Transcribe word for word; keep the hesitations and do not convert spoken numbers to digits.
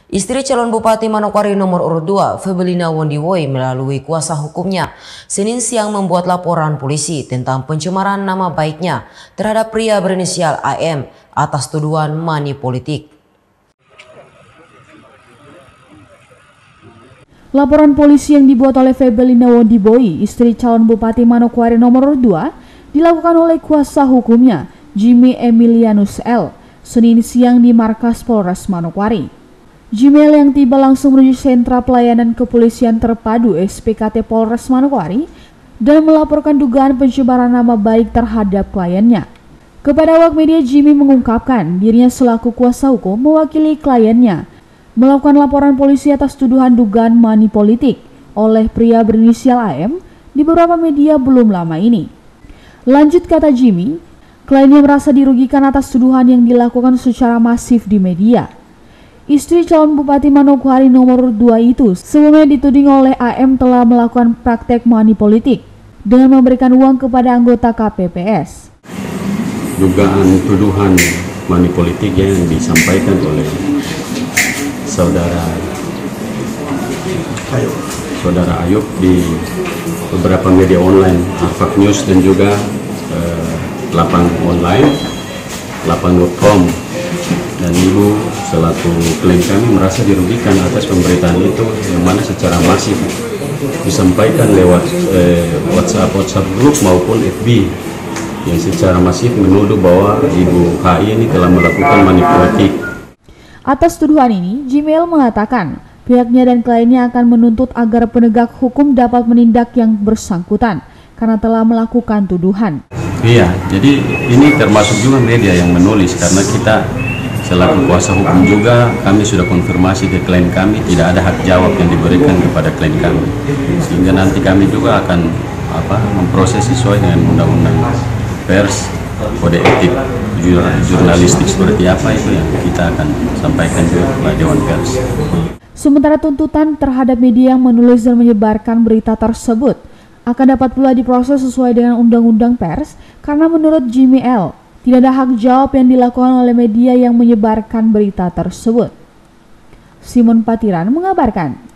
Istri calon Bupati Manokwari nomor urut dua, Febelina Wondiwoy, melalui kuasa hukumnya, Senin siang membuat laporan polisi tentang pencemaran nama baiknya terhadap pria berinisial A M atas tuduhan money politik. Laporan polisi yang dibuat oleh Febelina Wondiwoy, istri calon Bupati Manokwari nomor urut dua, dilakukan oleh kuasa hukumnya, Jimmy Emilianus L, Senin siang di markas Polres Manokwari. Jimmy L yang tiba langsung menuju sentra pelayanan kepolisian terpadu S P K T Polres Manokwari dan melaporkan dugaan pencemaran nama baik terhadap kliennya. Kepada awak media, Jimmy mengungkapkan dirinya selaku kuasa hukum mewakili kliennya melakukan laporan polisi atas tuduhan dugaan money politik oleh pria berinisial A M di beberapa media belum lama ini. Lanjut kata Jimmy, kliennya merasa dirugikan atas tuduhan yang dilakukan secara masif di media. Istri calon Bupati Manokwari nomor dua itu sebelumnya dituding oleh A M telah melakukan praktek money politik dengan memberikan uang kepada anggota K P P S. Dugaan tuduhan money politik yang disampaikan oleh saudara Ayub, saudara Ayub di beberapa media online, Arfak News dan juga eh, Lapang Online, Lapang dot com. Dan Ibu selaku klien kami merasa dirugikan atas pemberitaan itu yang mana secara masif disampaikan lewat eh, WhatsApp WhatsApp grup maupun F B yang secara masif menuduh bahwa Ibu H I ini telah melakukan money politik. Atas tuduhan ini, Jimmy L mengatakan pihaknya dan kliennya akan menuntut agar penegak hukum dapat menindak yang bersangkutan karena telah melakukan tuduhan. Iya, jadi ini termasuk juga media yang menulis karena kita selaku kuasa hukum juga kami sudah konfirmasi ke klien kami tidak ada hak jawab yang diberikan kepada klien kami, sehingga nanti kami juga akan apa memproses sesuai dengan undang-undang pers, kode etik jurnalistik seperti apa itu yang kita akan sampaikan juga kepada Dewan Pers. Sementara tuntutan terhadap media yang menulis dan menyebarkan berita tersebut akan dapat pula diproses sesuai dengan undang-undang pers karena menurut Jimmy L tidak ada hak jawab yang dilakukan oleh media yang menyebarkan berita tersebut. Simon Patiran mengabarkan.